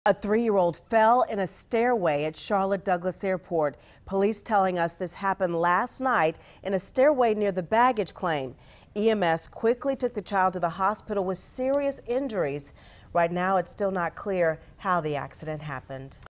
A 3-year-old fell in a stairway at Charlotte Douglas Airport. Police telling us this happened last night in a stairway near the baggage claim. EMS quickly took the child to the hospital with serious injuries. Right now, it's still not clear how the accident happened.